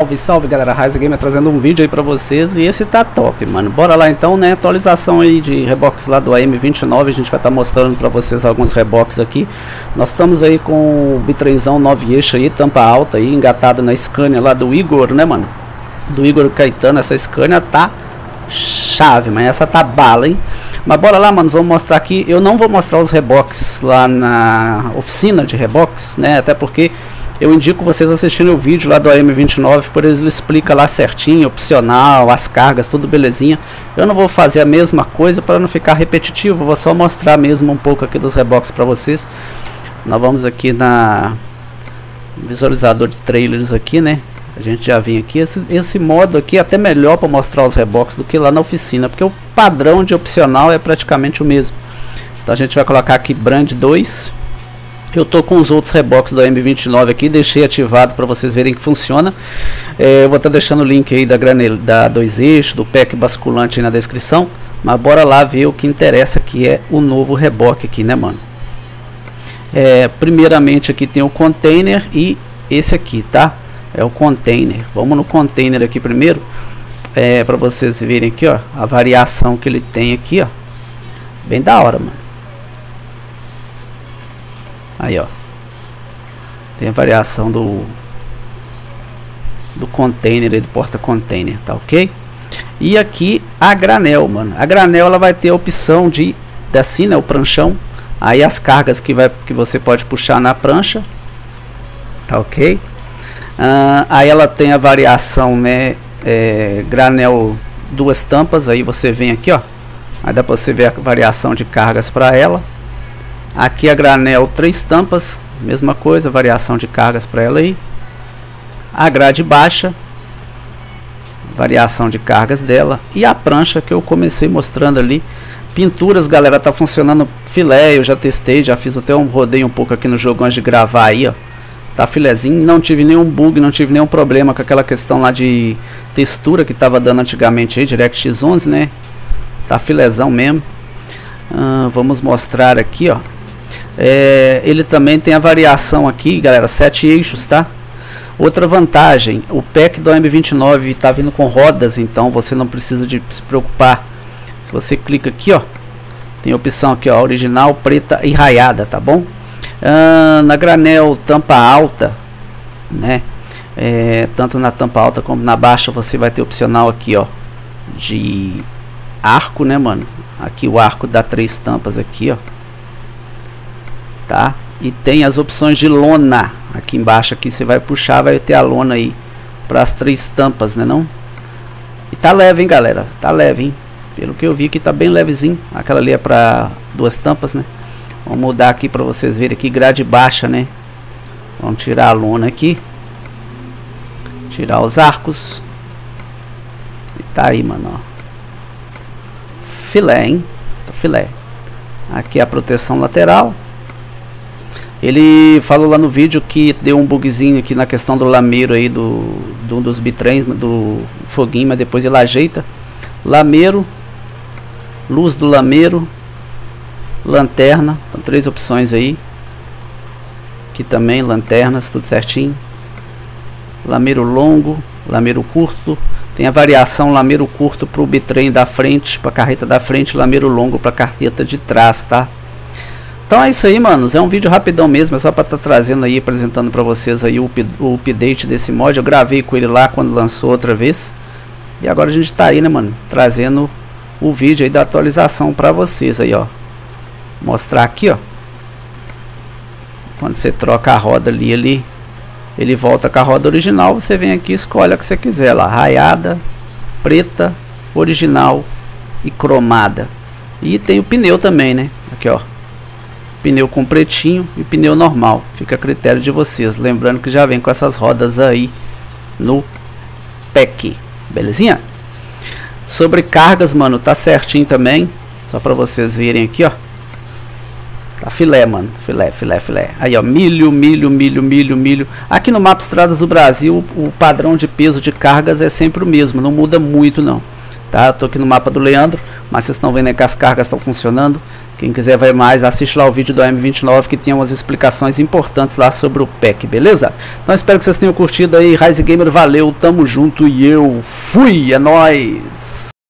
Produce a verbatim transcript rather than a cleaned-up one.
Salve, salve galera, Rise Gamer trazendo um vídeo aí pra vocês. E esse tá top, mano. Bora lá então, né? Atualização aí de reboques lá do A M vinte e nove. A gente vai estar tá mostrando pra vocês alguns reboques aqui. Nós estamos aí com o bitrenzão nove eixo aí, tampa alta aí, engatado na Scania lá do Igor, né, mano? Do Igor Caetano. Essa Scania tá chave, mas essa tá bala, hein? Mas bora lá, mano, vamos mostrar aqui. Eu não vou mostrar os reboques lá na oficina de reboques, né? Até porque eu indico vocês assistirem o vídeo lá do A M vinte e nove, por ele explica lá certinho, opcional, as cargas, tudo belezinha. Eu não vou fazer a mesma coisa para não ficar repetitivo, vou só mostrar mesmo um pouco aqui dos reboques para vocês. Nós vamos aqui na visualizador de trailers aqui, né? A gente já vem aqui, esse, esse modo aqui é até melhor para mostrar os reboques do que lá na oficina, porque o padrão de opcional é praticamente o mesmo. Então a gente vai colocar aqui Brand dois. Eu tô com os outros reboques do A M vinte e nove aqui, deixei ativado para vocês verem que funciona. É, eu vou estar tá deixando o link aí da granel, da dois eixos, do pack basculante aí na descrição. Mas bora lá ver o que interessa, que é o novo reboque aqui, né, mano? É, primeiramente aqui tem o container e esse aqui, tá? É o container. Vamos no container aqui primeiro, é, para vocês verem aqui, ó, a variação que ele tem aqui, ó. Bem da hora, mano. Aí, ó, tem a variação do do container aí, do porta container, tá ok? E aqui a granel, mano. A granel ela vai ter a opção de assim, né, o pranchão. Aí as cargas que vai que você pode puxar na prancha, tá ok? Uh, aí ela tem a variação, né, é, granel duas tampas. Aí você vem aqui, ó, aí dá pra você ver a variação de cargas para ela. Aqui a granel três tampas, mesma coisa, variação de cargas para ela aí. A grade baixa, variação de cargas dela. E a prancha que eu comecei mostrando ali. Pinturas, galera, tá funcionando filé, eu já testei, já fiz até um rodeio um pouco aqui no jogo antes de gravar aí, ó. Tá filezinho, não tive nenhum bug, não tive nenhum problema com aquela questão lá de textura que tava dando antigamente aí, DirectX onze, né? Tá filézão mesmo. Uh, vamos mostrar aqui, ó. É, ele também tem a variação aqui, galera, sete eixos, tá? Outra vantagem, o pack do A M vinte e nove tá vindo com rodas, então você não precisa de se preocupar. Se você clica aqui, ó, tem a opção aqui, ó, original, preta e raiada, tá bom? Ah, na granel tampa alta, né? É, tanto na tampa alta como na baixa você vai ter opcional aqui, ó, de arco, né, mano? Aqui o arco dá três tampas aqui, ó. Tá? E tem as opções de lona aqui embaixo, aqui você vai puxar, vai ter a lona aí para as três tampas, né, não? E tá leve, hein, galera? Tá leve, hein? Pelo que eu vi aqui tá bem levezinho. Aquela ali é para duas tampas, né? Vamos mudar aqui para vocês verem aqui, grade baixa, né? Vamos tirar a lona aqui. Tirar os arcos. E tá aí, mano, ó. Filé, hein? Tá filé. Aqui a proteção lateral. Ele falou lá no vídeo que deu um bugzinho aqui na questão do lameiro aí do, do dos bitrens, do foguinho, mas depois ele ajeita. Lameiro, luz do lameiro, lanterna, então três opções aí. Aqui também lanternas, tudo certinho. Lameiro longo, lameiro curto. Tem a variação lameiro curto para o bitrem da frente, para a carreta da frente, lameiro longo para a carreta de trás, tá? Então é isso aí, manos, é um vídeo rapidão mesmo, é só para estar tá trazendo aí, apresentando para vocês aí o, o update desse mod. Eu gravei com ele lá quando lançou outra vez. E agora a gente tá aí, né, mano, trazendo o vídeo aí da atualização para vocês aí, ó. Mostrar aqui, ó. Quando você troca a roda ali, ele, ele volta com a roda original. Você vem aqui e escolhe a que você quiser lá, raiada, preta, original e cromada. E tem o pneu também, né, aqui, ó. Pneu com pretinho e pneu normal, fica a critério de vocês. Lembrando que já vem com essas rodas aí no pack, belezinha? Sobre cargas, mano, tá certinho também. Só pra vocês verem aqui, ó. Tá filé, mano, filé, filé, filé. Aí, ó, milho, milho, milho, milho, milho. Aqui no Mapa Estradas do Brasil, o padrão de peso de cargas é sempre o mesmo, não muda muito não. tá? Eu tô aqui no mapa do Leandro, mas vocês estão vendo aí que as cargas estão funcionando. Quem quiser ver mais, assiste lá o vídeo do A M vinte e nove, que tem umas explicações importantes lá sobre o P E C, beleza? Então espero que vocês tenham curtido aí. Rise Gamer, valeu, tamo junto e eu fui, é nóis!